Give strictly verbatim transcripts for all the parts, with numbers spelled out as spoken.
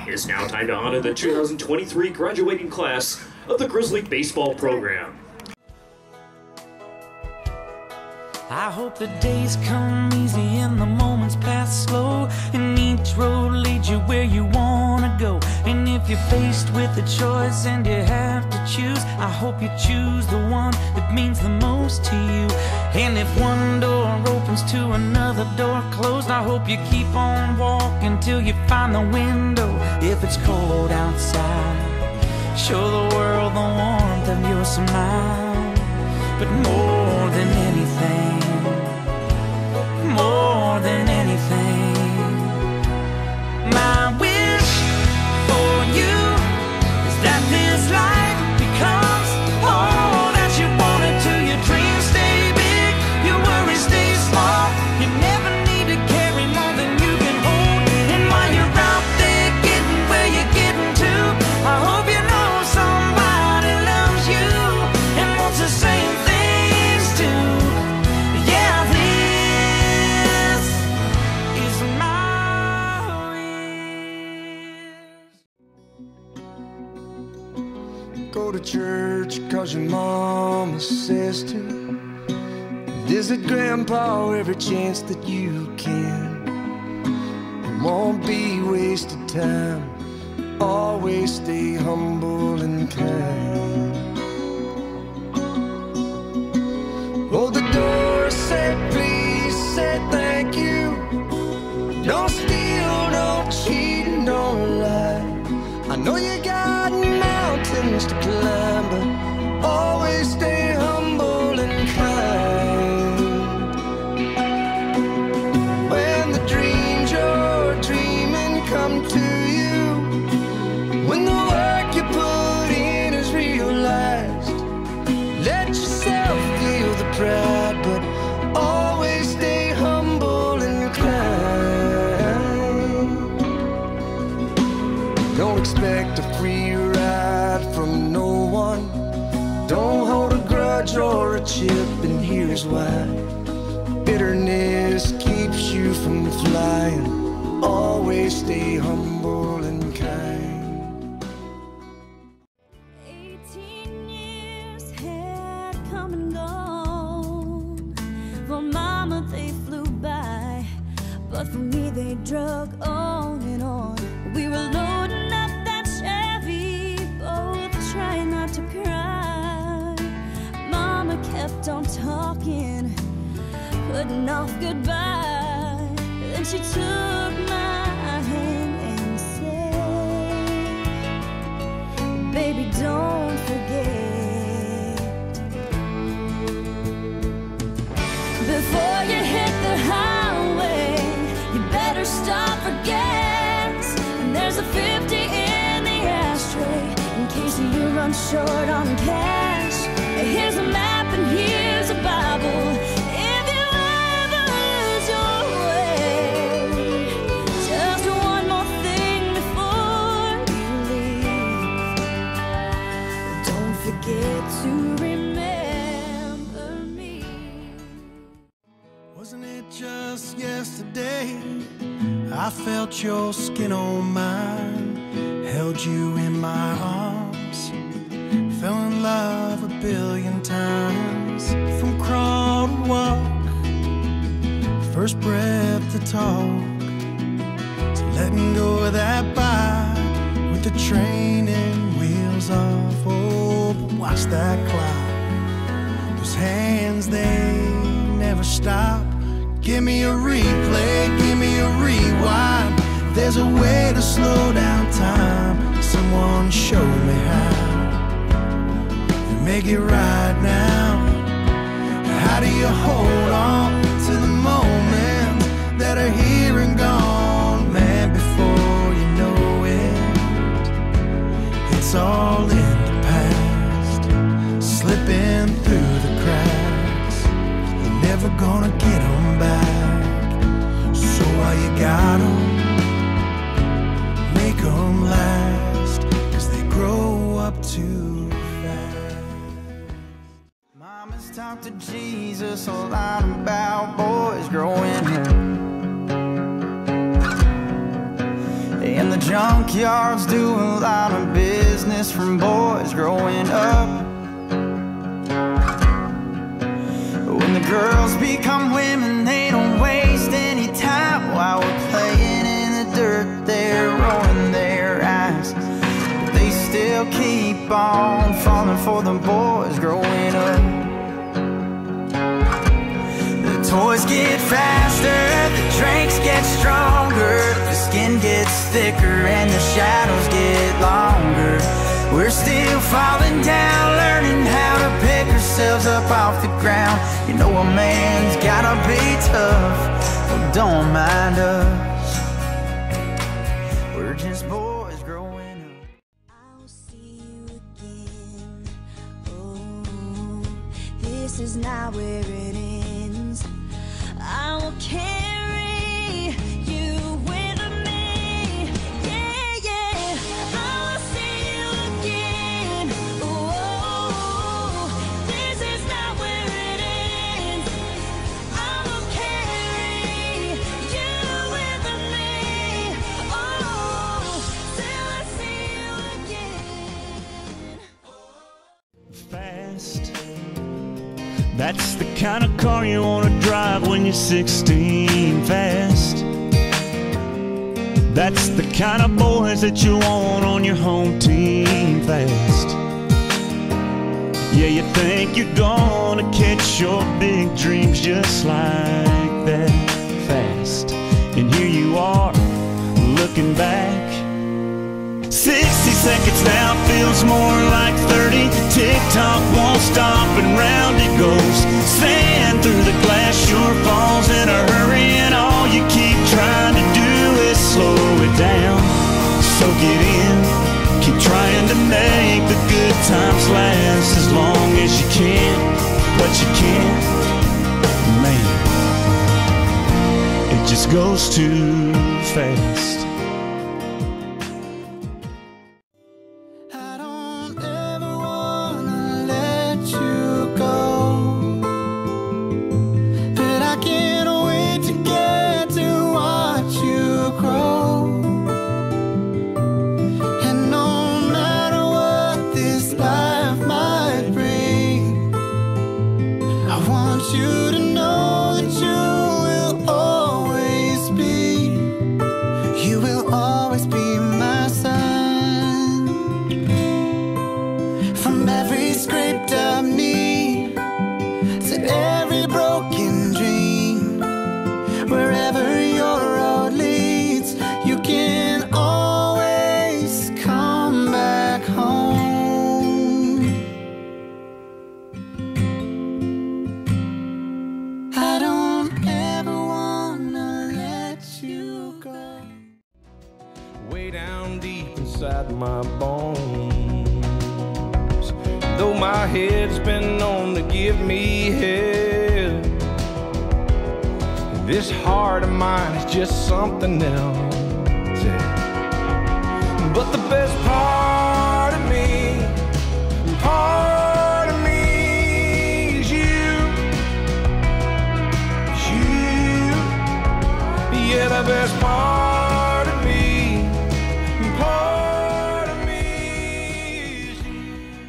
It's now time to honor the two thousand twenty-three graduating class of the Grizzly baseball program. I hope the days come easy and the moments pass slow, and each road leads you where you wanna go. And if you're faced with a choice and you have to choose, I hope you choose the one that means the most to you. And if one door opens to another door closed, I hope you keep on walking till you find the window. If it's cold outside, show the world the warmth of your smile. But more than anything, more than anything, my wish for you is that this life becomes all that you want it to. Your dreams stay big, your worries stay small. You never need to carry more than you can hold. And while you're out there getting where you're getting to, I hope you know somebody loves you and wants the same thing. Go to church cause your mama says to. Visit grandpa every chance that you can. It won't be wasted time. Always stay humble and kind. Hold the door, say please, say thank you. Don't steal, don't cheat, don't lie. I know you got mountains to climb, but always stay humble and kind. When the dreams you're dreaming come to you, when the work you put in is realized, let yourself feel the pride, but always stay humble and kind. Don't expect a free ride from no one. Don't hold a grudge or a chip, and here's why. Bitterness keeps you from flying. Always stay humble and kind. Eighteen years had come and gone. For mama they flew by, but for me they drug on and on. We were loading up that Chevy, both trying not to cry. Mama kept on talking, putting off goodbye. Then she took my hand and said, baby, don't forget. Before you hit the highway, you better stop for gas. And there's a fifty in the ashtray in case you run short on cash. Here's a map and here's a Bible. If you ever lose your way, just one more thing before you leave. Don't forget to remember me. Wasn't it just yesterday I felt your skin on mine, held you in my arms, fell in love a billion times. From crawl to walk, first breath to talk, to letting go of that bike with the training wheels off. Oh, but watch that clock, those hands, they never stop. Give me a replay, give me a rewind. There's a way to slow down time. Someone show me how. Make it right now. How do you hold on to the moments that are here and gone, man, before you know it? It's all in the past, slipping through the cracks. You're never gonna get them back. So while you got them, make them last, 'cause they grow up too fast. Mama's talked to Jesus a lot about boys growing up, and the junkyards do a lot of business from boys growing up. When the girls become women, they don't waste any time while we're playing in the dirt. They're rolling their eyes, but they still keep on falling for the boys growing up. The toys get faster, the drinks get stronger, the skin gets thicker and the shadows get longer. We're still falling down, learning how to pick ourselves up off the ground. You know a man's gotta be tough, well, don't mind us. We're just boys growing up. I'll see you again. Oh, this is not where it ends. I will carry you with me. Yeah, yeah. I will see you again. Oh, this is not where it ends. I will carry you with me. Oh, till I see you again. Fast. That's the kind of car you want to drive when you're sixteen. Fast. That's the kind of boys that you want on your home team. Fast. Yeah, you think you're gonna catch your big dreams just like that. Fast. And here you are, looking back. Sixty seconds now feels more like thirty. Tick-tock won't stop and round it goes. Sand through the glass sure falls in a hurry, and all you keep trying to do is slow it down. Soak it in, keep trying to make the good times last as long as you can. But you can't, man, it just goes too fast. My bones, though my head's been known to give me hell, this heart of mine is just something else. But the best part of me, part of me is you, is you. Yeah, the best part of me, part of me is you.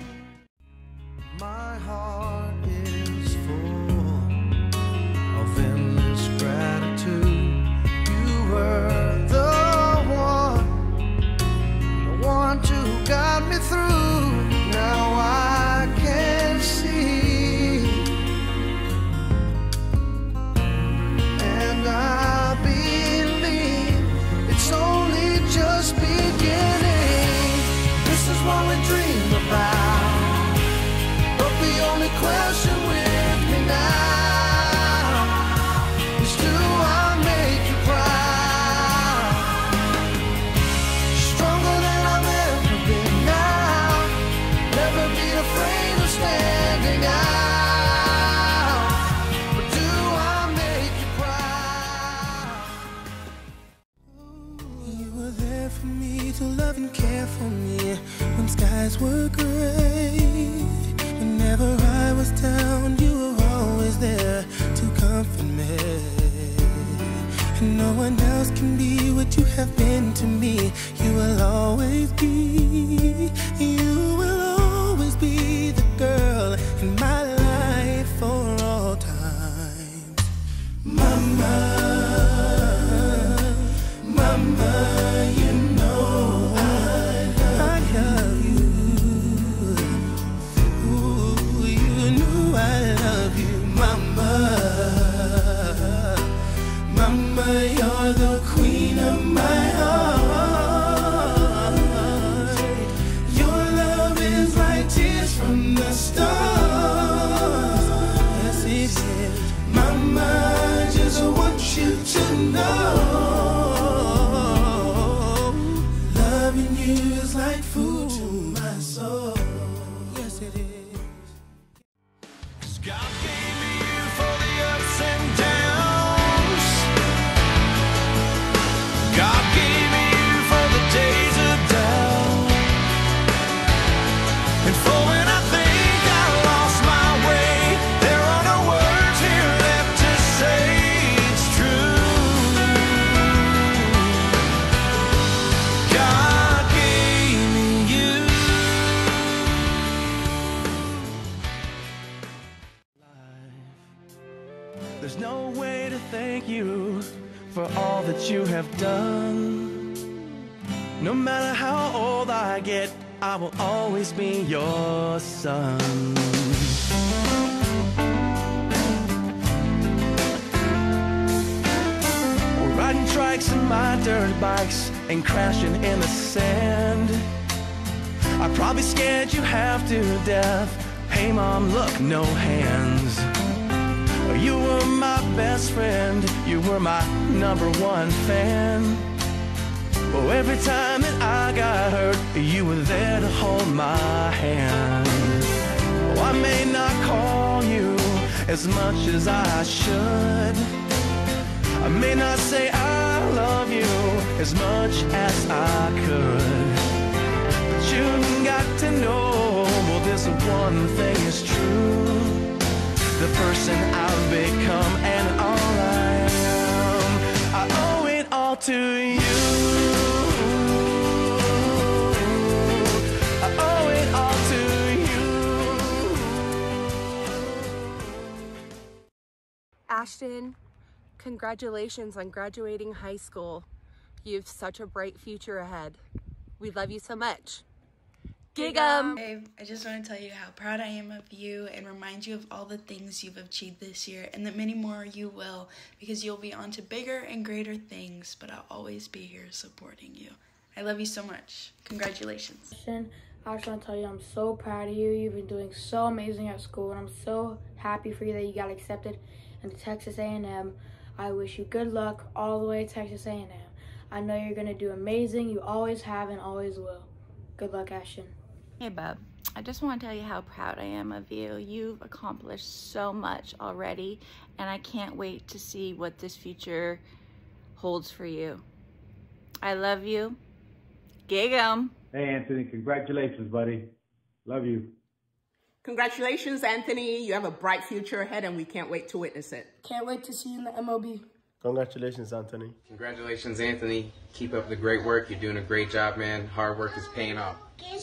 My heart is full of endless gratitude. You were the one, the one to guide me through. Now I can see, and I believe it's only just beginning. This is what we dream about, but the only question with me now is, do I make you proud? Stronger than I've ever been now. Never be afraid of standing out. But do I make you proud? You were there for me to love and care for me when skies were gray. Whenever I was down, you were always there to comfort me. And no one else can be what you have been to me. You Loving you is like food to my soul. Yes, it is. 'Cause God gave me you for the ups and downs. God gave me you for the days of doubt. And for when I think I lost my way, there are no words here left to say it's true. God gave me you. There's no way to thank you for all that you have done. No matter how old I get, I will always be your son. We're riding trikes in my dirt bikes and crashing in the sand. I probably scared you half to death. Hey mom, look, no hands. You were my best friend, you were my number one fan. Oh, every time that I got hurt, you were there to hold my hand. Oh, I may not call you as much as I should. I may not say I love you as much as I could. But you got to know, well, this one thing is true. The person I've become and all I am, I owe it all to you. I owe it all to you. Ashton, congratulations on graduating high school. You have such a bright future ahead. We love you so much. Gig 'em! Babe, I just want to tell you how proud I am of you and remind you of all the things you've achieved this year and that many more you will, because you'll be on to bigger and greater things, but I'll always be here supporting you. I love you so much. Congratulations. I just want to tell you I'm so proud of you. You've been doing so amazing at school, and I'm so happy for you that you got accepted into Texas A and M. I wish you good luck all the way to Texas A and M. I know you're going to do amazing. You always have and always will. Good luck, Ashton. Hey, bub. I just want to tell you how proud I am of you. You've accomplished so much already, and I can't wait to see what this future holds for you. I love you. Gig 'em. Hey, Anthony, congratulations, buddy. Love you. Congratulations, Anthony. You have a bright future ahead, and we can't wait to witness it. Can't wait to see you in the M L B. Congratulations, Anthony. Congratulations, Anthony. Keep up the great work. You're doing a great job, man. Hard work is paying off.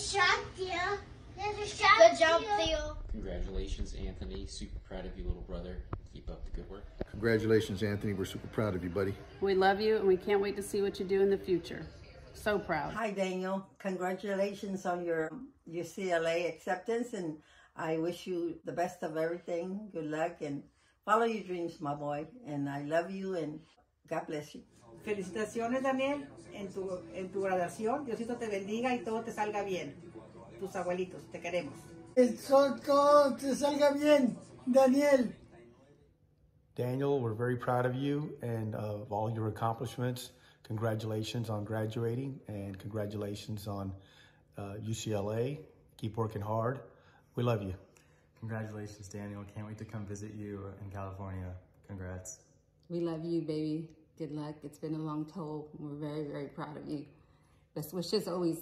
Good job, Theo. Congratulations, Anthony. Super proud of you, little brother. Keep up the good work. Congratulations, Anthony. We're super proud of you, buddy. We love you, and we can't wait to see what you do in the future. So proud. Hi, Daniel. Congratulations on your U C L A acceptance, and I wish you the best of everything. Good luck, and follow your dreams, my boy. And I love you, and God bless you. Felicitaciones, Daniel, en tu, en tu graduación. Diosito te bendiga y todo te salga bien. Tus abuelitos, te queremos. Eso todo te salga bien, Daniel. Daniel, we're very proud of you and of all your accomplishments. Congratulations on graduating, and congratulations on uh, U C L A. Keep working hard. We love you. Congratulations, Daniel. Can't wait to come visit you in California. Congrats. We love you, baby. Good luck. It's been a long toll. We're very, very proud of you. Best wishes always.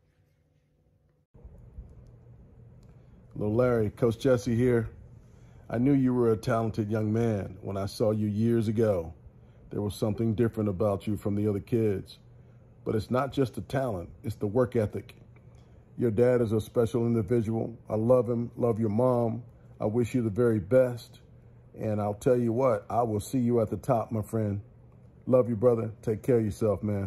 Hello, Larry. Coach Jesse here. I knew you were a talented young man when I saw you years ago. There was something different about you from the other kids. But it's not just the talent, it's the work ethic. Your dad is a special individual. I love him, love your mom. I wish you the very best. And I'll tell you what, I will see you at the top, my friend. Love you, brother. Take care of yourself, man.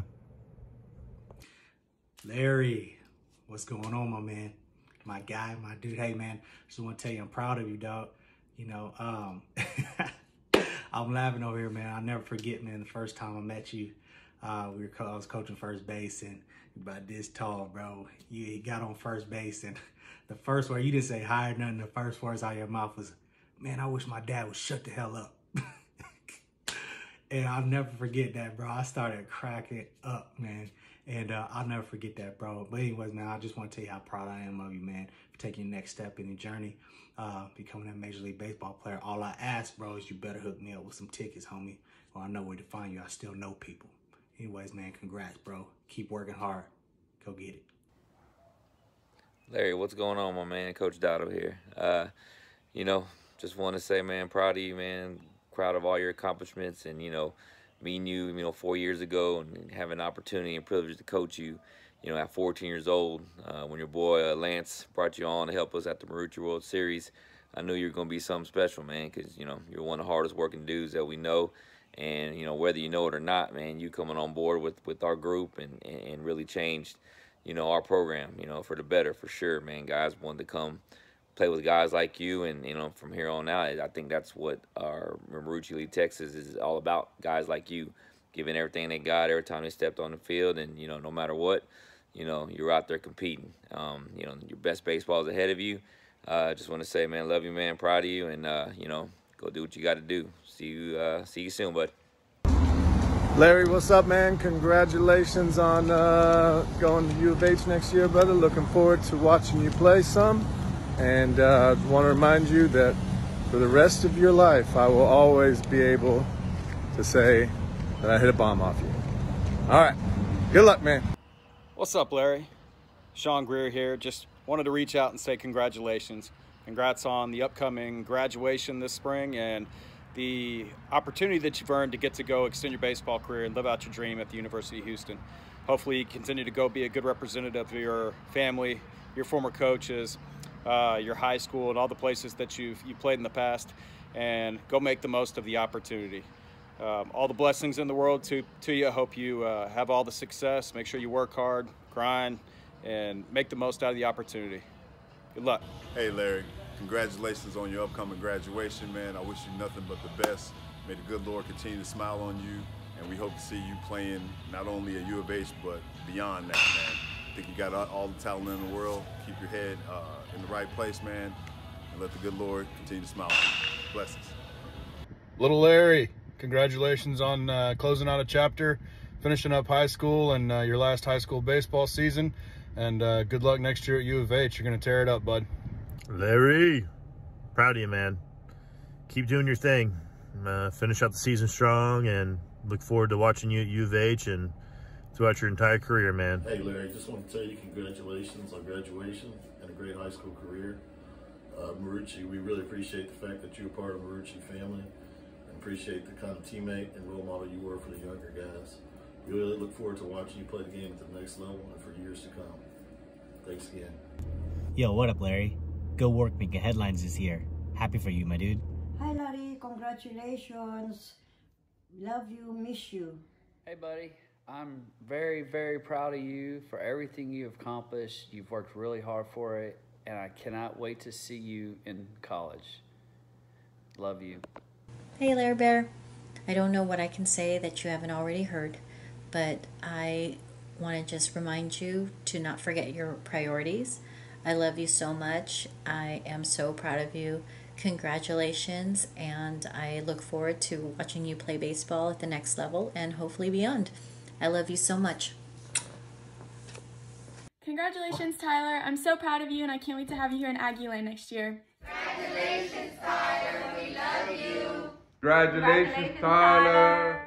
Larry, what's going on, my man? My guy, my dude. Hey, man, just want to tell you I'm proud of you, dog. You know, um, I'm laughing over here, man. I'll never forget, man, the first time I met you. Uh, we were co I was coaching first base, and about this tall, bro. You, you got on first base, and the first word, you didn't say hi or nothing. The first words out of your mouth was, man, I wish my dad would shut the hell up. And I'll never forget that, bro. I started cracking up, man. And uh, I'll never forget that, bro. But anyways, man, I just want to tell you how proud I am of you, man, for taking your next step in your journey, uh, becoming a Major League Baseball player. All I ask, bro, is you better hook me up with some tickets, homie, or I know where to find you. I still know people. Anyways, man, congrats, bro. Keep working hard. Go get it. Larry, what's going on, my man? Coach Dotto here. Uh, you know, just want to say, man, proud of you, man. Proud of all your accomplishments, and, you know, meeting you, you know, four years ago and having an opportunity and privilege to coach you, you know, at fourteen years old, uh, when your boy uh, Lance brought you on to help us at the Marucci World Series. I knew you were going to be something special, man, because, you know, you're one of the hardest working dudes that we know. And, you know, whether you know it or not, man, you coming on board with, with our group and, and really changed, you know, our program, you know, for the better, for sure, man. Guys wanted to come play with guys like you, and, you know, from here on out, I think that's what our Marucci League Texas is all about. Guys like you giving everything they got every time they stepped on the field, and, you know, no matter what, you know, you're out there competing. Um, you know, your best baseball is ahead of you. I uh, just want to say, man, love you, man, proud of you, and, uh, you know, go do what you got to do. See you, uh, see you soon, bud. Larry, what's up, man? Congratulations on uh, going to U of H next year, brother. Looking forward to watching you play some. And I uh, want to remind you that for the rest of your life, I will always be able to say that I hit a bomb off you. All right. Good luck, man. What's up, Larry? Sean Greer here. Just wanted to reach out and say congratulations. Congrats on the upcoming graduation this spring and the opportunity that you've earned to get to go extend your baseball career and live out your dream at the University of Houston. Hopefully you continue to go be a good representative of your family, your former coaches, uh, your high school, and all the places that you've you played in the past, and go make the most of the opportunity. Um, all the blessings in the world to, to you. I hope you uh, have all the success. Make sure you work hard, grind, and make the most out of the opportunity. Good luck. Hey, Larry. Congratulations on your upcoming graduation, man. I wish you nothing but the best. May the good Lord continue to smile on you, and we hope to see you playing not only at U of H, but beyond that, man. I think you got all the talent in the world. Keep your head uh, in the right place, man, and let the good Lord continue to smile on you. Blessings. Little Larry, congratulations on uh, closing out a chapter, finishing up high school and uh, your last high school baseball season, and uh, good luck next year at U of H. You're going to tear it up, bud. Larry, proud of you, man. Keep doing your thing. Uh, finish up the season strong, and look forward to watching you at U of H and throughout your entire career, man. Hey, Larry, just want to tell you congratulations on graduation and a great high school career. Uh, Marucci, we really appreciate the fact that you're part of the Marucci family, and appreciate the kind of teammate and role model you were for the younger guys. We really look forward to watching you play the game at the next level and for years to come. Thanks again. Yo, what up, Larry? Go Work Making Headlines this year. Happy for you, my dude. Hi, Larry. Congratulations. Love you. Miss you. Hey, buddy. I'm very, very proud of you for everything you've accomplished. You've worked really hard for it, and I cannot wait to see you in college. Love you. Hey, Larry Bear. I don't know what I can say that you haven't already heard, but I want to just remind you to not forget your priorities. I love you so much. I am so proud of you. Congratulations, and I look forward to watching you play baseball at the next level and hopefully beyond. I love you so much. Congratulations, Tyler. I'm so proud of you, and I can't wait to have you here in Aggie Land next year. Congratulations, Tyler. We love you. Congratulations, Tyler.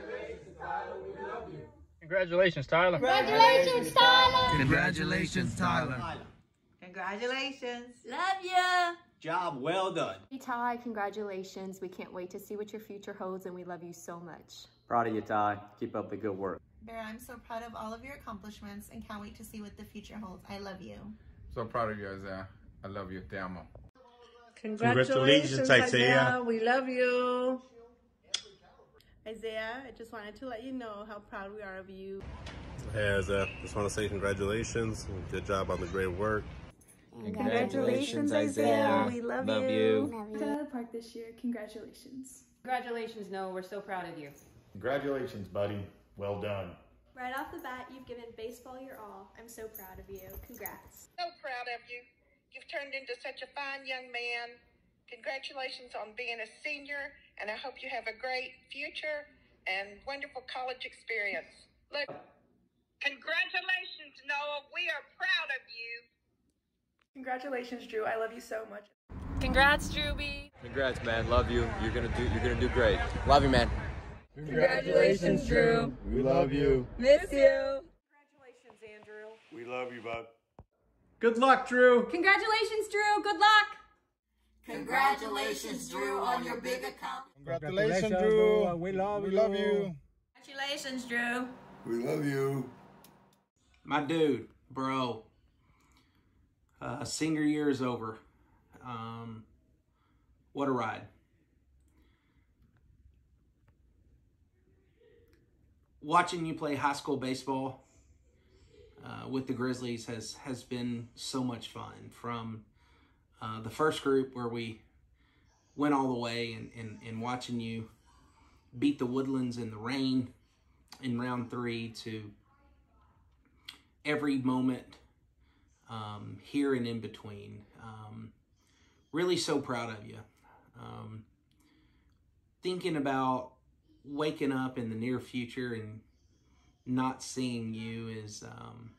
Congratulations, Tyler. Congratulations, Tyler. Congratulations, Tyler. Congratulations. Love ya. Job well done. Hey, Ty, congratulations. We can't wait to see what your future holds, and we love you so much. Proud of you, Ty. Keep up the good work. Bear, I'm so proud of all of your accomplishments and can't wait to see what the future holds. I love you. So proud of you, Isaiah. I love you. Te amo. Congratulations, Isaiah. We love you. Isaiah, I just wanted to let you know how proud we are of you. Hey, Isaiah. Just want to say congratulations. Good job on the great work. Congratulations, Isaiah. We love, love you. you. To Park this year. Congratulations. Congratulations, Noah. We're so proud of you. Congratulations, buddy. Well done. Right off the bat, you've given baseball your all. I'm so proud of you. Congrats. So proud of you. You've turned into such a fine young man. Congratulations on being a senior, and I hope you have a great future. and wonderful college experience. Look, congratulations, Noah. We are proud of you. Congratulations, Drew. I love you so much. Congrats, Drewby. Congrats, man. Love you. You're gonna do. You're gonna do great. Love you, man. Congratulations, Drew. We love you. Miss you. Congratulations, Andrew. We love you, bud. Good luck, Drew. Congratulations, Drew. Good luck. Congratulations, Drew, on your big accomplishment. Congratulations, Drew. We love we you. love you. Congratulations, Drew. We love you. My dude, bro. Uh, senior year is over. Um, what a ride. Watching you play high school baseball uh, with the Grizzlies has, has been so much fun. From uh, the first group where we went all the way and, and, and watching you beat the Woodlands in the rain in round three to every moment um, here and in between. Um, really so proud of you. Um, thinking about waking up in the near future and not seeing you is um,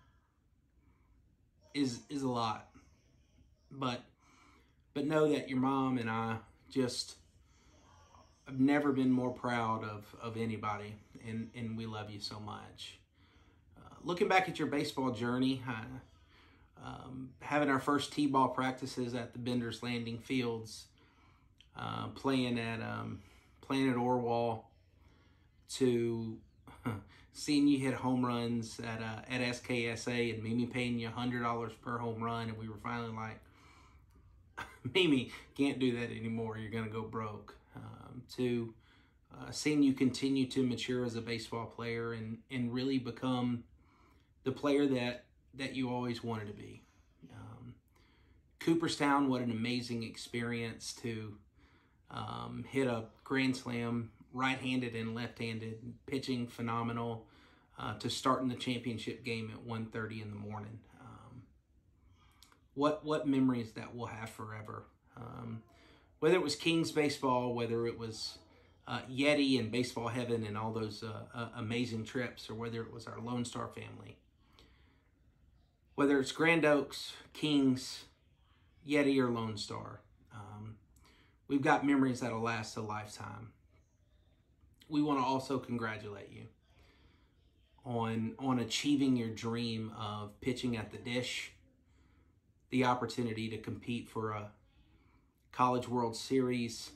is is a lot. But but know that your mom and I just have never been more proud of, of anybody, and, and we love you so much. Uh, looking back at your baseball journey, uh, um, having our first T-ball practices at the Bender's Landing Fields, uh, playing at um, playing at Orwell, to seeing you hit home runs at uh, at S K S A and Mimi paying you one hundred dollars per home run, and we were finally like, Mimi, can't do that anymore, you're going to go broke. Um, to uh, seeing you continue to mature as a baseball player and, and really become the player that, that you always wanted to be. Um, Cooperstown, what an amazing experience to um, hit a grand slam, right-handed and left-handed, pitching phenomenal, uh, to starting the championship game at one thirty in the morning. Um, what what memories that we'll have forever. Um, whether it was Kings baseball, whether it was uh, Yeti and Baseball Heaven and all those uh, uh, amazing trips, or whether it was our Lone Star family. Whether it's Grand Oaks, Kings, Yeti, or Lone Star. Um, we've got memories that'll last a lifetime. We want to also congratulate you on, on achieving your dream of pitching at the dish, the opportunity to compete for a College World Series.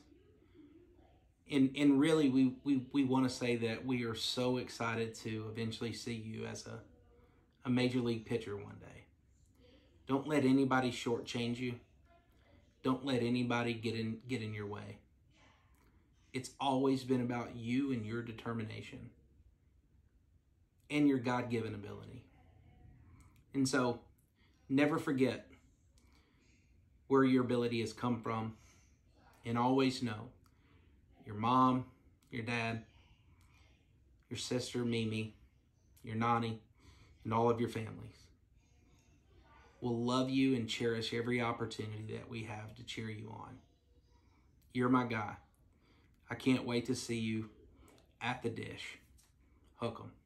And, and really, we, we, we want to say that we are so excited to eventually see you as a, a major league pitcher one day. Don't let anybody shortchange you. Don't let anybody get in, get in your way. It's always been about you and your determination and your God-given ability. And so, never forget where your ability has come from, and always know your mom, your dad, your sister, Mimi, your Nani, and all of your families will love you and cherish every opportunity that we have to cheer you on. You're my guy. I can't wait to see you at the dish. Hook 'em.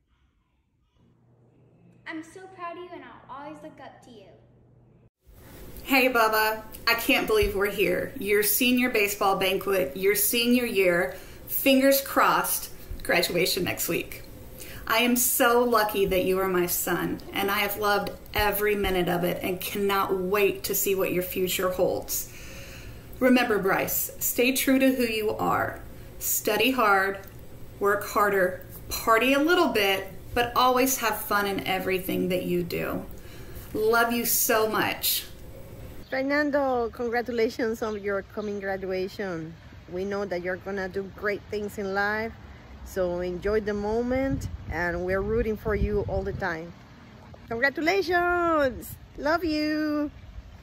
I'm so proud of you, and I'll always look up to you. Hey, Bubba, I can't believe we're here. Your senior baseball banquet, your senior year, fingers crossed, graduation next week. I am so lucky that you are my son, and I have loved every minute of it and cannot wait to see what your future holds. Remember, Bryce, stay true to who you are. Study hard, work harder, party a little bit, but always have fun in everything that you do. Love you so much. Fernando, congratulations on your coming graduation. We know that you're gonna do great things in life, so enjoy the moment, and we're rooting for you all the time. Congratulations! Love you!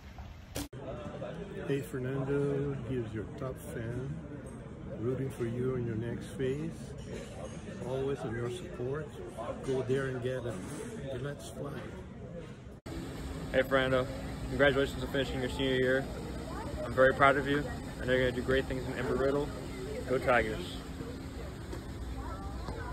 Hey Fernando, here's your top fan, rooting for you in your next phase. Always in your support. Go there and get it. And let's fly. Hey Fernando, congratulations on finishing your senior year. I'm very proud of you. I know you're going to do great things in Embry-Riddle. Go Tigers.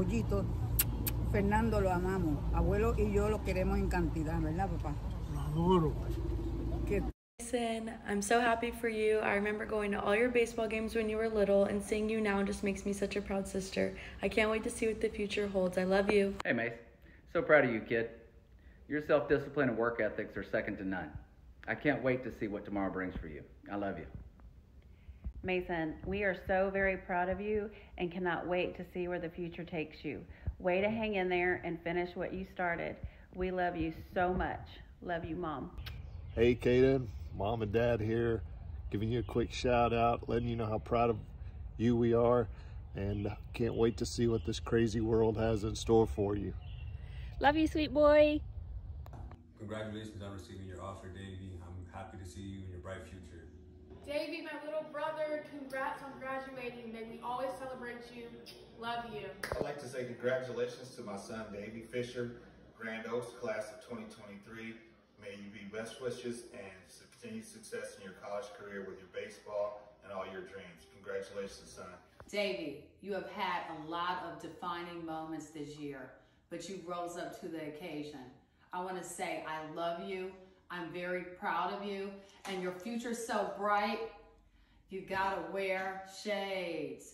pollito. Fernando lo amamos. Abuelo y yo lo queremos en cantidad, ¿verdad, papá? Lo adoro. ¿Qué? Listen, I'm so happy for you. I remember going to all your baseball games when you were little, and seeing you now just makes me such a proud sister. I can't wait to see what the future holds. I love you. Hey, Mace. So proud of you, kid. Your self-discipline and work ethics are second to none. I can't wait to see what tomorrow brings for you. I love you. Mason, we are so very proud of you and cannot wait to see where the future takes you. Way to hang in there and finish what you started. We love you so much. Love you, Mom. Hey, Caden. Mom and Dad here, giving you a quick shout out, letting you know how proud of you we are, and can't wait to see what this crazy world has in store for you. Love you, sweet boy. Congratulations on receiving your offer, Davey. I'm happy to see you in your bright future. Davey, my little brother, congrats on graduating. May we always celebrate you. Love you. I'd like to say congratulations to my son, Davey Fisher, Grand Oaks, class of twenty twenty-three. May you be best wishes and continued success in your college career with your baseball and all your dreams. Congratulations, son. Davey, you have had a lot of defining moments this year, but you rose up to the occasion. I want to say I love you. I'm very proud of you, and your future's so bright, you gotta wear shades.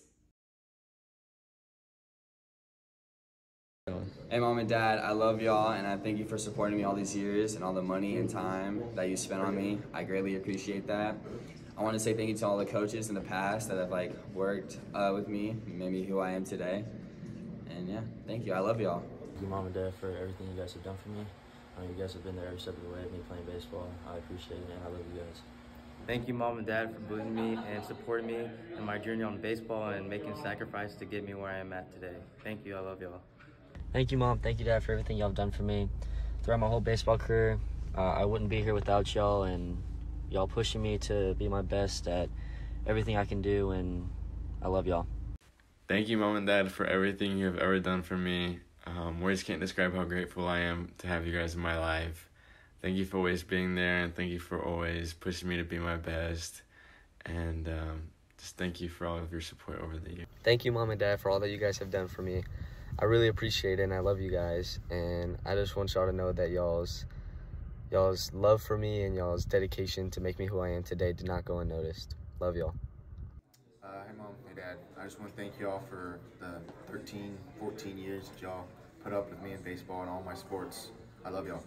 Hey Mom and Dad, I love y'all and I thank you for supporting me all these years and all the money and time that you spent on me. I greatly appreciate that. I want to say thank you to all the coaches in the past that have like worked uh, with me, made me who I am today. And yeah, thank you. I love y'all. Thank you Mom and Dad for everything you guys have done for me. Uh, you guys have been there every step of the way of me playing baseball. I appreciate it and I love you guys. Thank you, Mom and Dad, for believing me and supporting me in my journey on baseball and making sacrifices to get me where I am at today. Thank you. I love y'all. Thank you, Mom. Thank you, Dad, for everything y'all have done for me throughout my whole baseball career. Uh, I wouldn't be here without y'all, and y'all pushing me to be my best at everything I can do, and I love y'all. Thank you, Mom and Dad, for everything you have ever done for me. Um, words can't describe how grateful I am to have you guys in my life. Thank you for always being there, and thank you for always pushing me to be my best. And um, just thank you for all of your support over the years. Thank you, Mom and Dad, for all that you guys have done for me. I really appreciate it, and I love you guys. And I just want y'all to know that y'all's y'all's love for me and y'all's dedication to make me who I am today did not go unnoticed. Love y'all. Uh, hey, Mom. Hey, Dad. I just want to thank y'all for the thirteen, fourteen years that y'all put up with me in baseball and all my sports. I love y'all.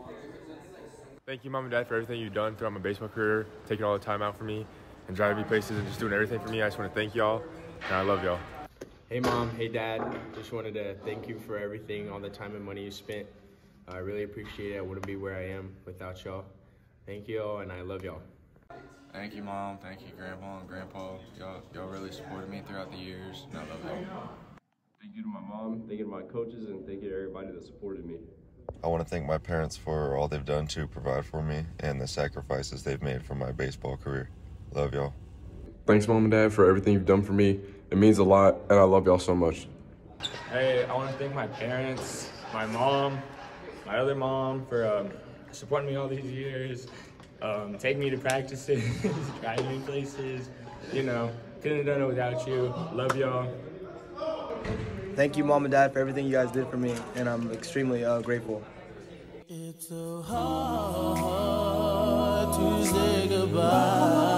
Thank you, Mom and Dad, for everything you've done throughout my baseball career, taking all the time out for me and driving me places and just doing everything for me. I just want to thank y'all, and I love y'all. Hey Mom, hey Dad, just wanted to thank you for everything, all the time and money you spent. I really appreciate it. I wouldn't be where I am without y'all. Thank you all, and I love y'all. Thank you, Mom. Thank you, Grandma and Grandpa. Y'all, y'all really supported me throughout the years, and I love y'all. Thank you to my mom, thank you to my coaches, and thank you to everybody that supported me. I want to thank my parents for all they've done to provide for me and the sacrifices they've made for my baseball career. Love y'all. Thanks, Mom and Dad, for everything you've done for me. It means a lot, and I love y'all so much. Hey, I want to thank my parents, my mom, my other mom for um, supporting me all these years, um, taking me to practices, driving me places. You know, couldn't have done it without you. Love y'all. Thank you, Mom and Dad, for everything you guys did for me, and I'm extremely uh, grateful. It's so hard to say goodbye.